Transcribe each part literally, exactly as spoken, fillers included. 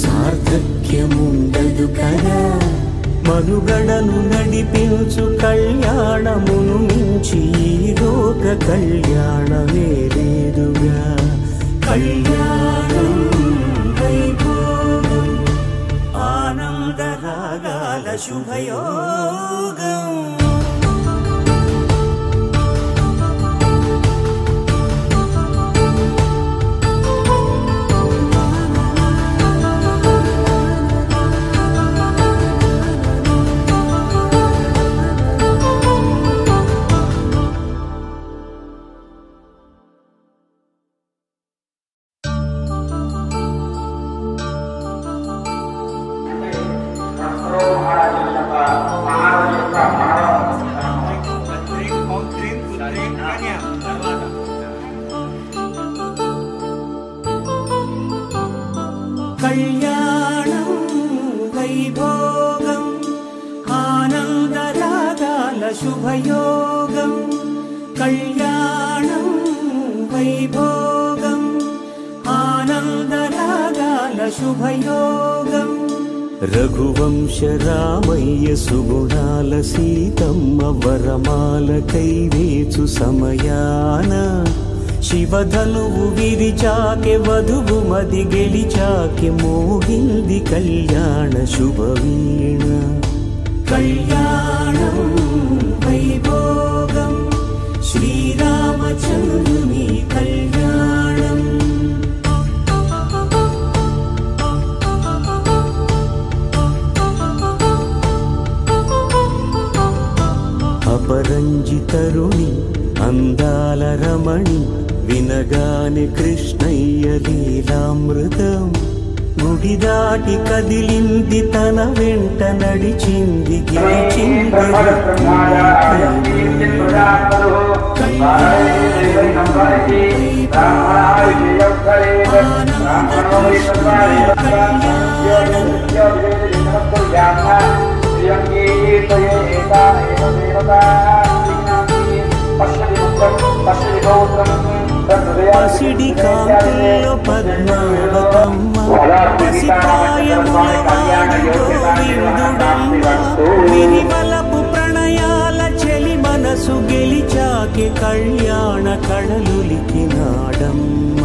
సార్థక్యముండదు కదా. మనుగడను నడిపించు కళ్యాణమును మించి ఈ లోక కళ్యాణమే లేదుగా. కళ్యాణం వైభోగం ఆనంద రాగాల శుభయోగం. కళ్యాణం వైభోగం ఆనంద రాగాల శుభయోగం. కళ్యాణం వైభోగం ఆనంద రాగాల శుభయోగం. రఘువంశ రామయ్య సుగుణాల సీతమ్మ వరమాల కైవేచు సమయాన శివధనువు విరిచాకె వధువు మది గెలిచాకె మోగింది కళ్యాణ శుభవీణ. కళ్యాణం వైభోగం శ్రీరామచంద్రుని కళ్యాణం. అపరంజి తరుణి అందాల రమణి వినగానే కృష్ణయ్య లీలామృతం. గుడి దాటి కదిలింది తన వెంట నడిచింది గెలిచింది. పసిడి కాంతుల్లో పద్మావతమ్మ పసిపాయముల వాడి గోవిందుడమ్మ. విరివలపు ప్రణయాల చెలి మనసు గెలిచాకే కళ్యాణ కళలులికినాడమ్మ.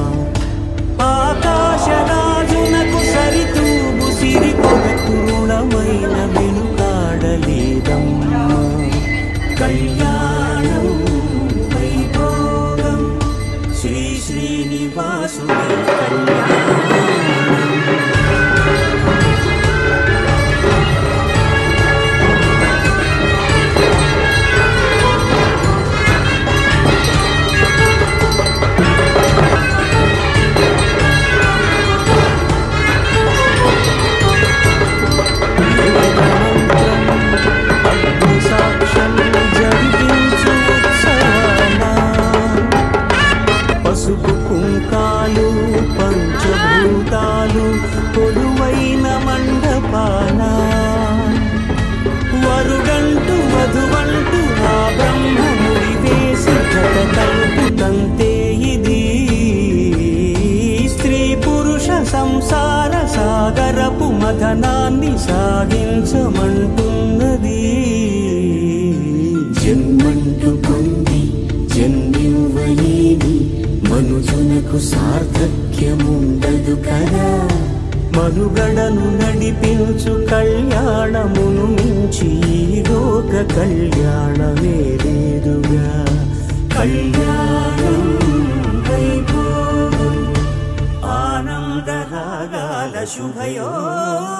ఆకాశరాజునకు సరితూగు సిరి కొరకు రుణమైన వెనుకాడలేదమ్మ. కళ్యాణం వైభోగం శ్రీ శ్రీనివాసుని కళ్యాణం. పసుపు కుంకాలు పంచభూతాలు కొలువైన మండపాన వరుడంటూ వధువంటూ ఆ బ్రహ్మముడి వేసి జత కలుపుతంతే ఇది. స్త్రీ పురుష సంసార సాగరపు మథనాన్ని సాగించమంటున్నది. జన్మంటూ పొంది జన్మివ్వలేని మనుజునకు సార్థక్యముండదు కదా. మనుగడను నడిపించు కళ్యాణమును మించి ఈ లోక కళ్యాణమే లేదుగా. కళ్యాణం వైభోగం ఆనంద రాగాల శుభయోగం.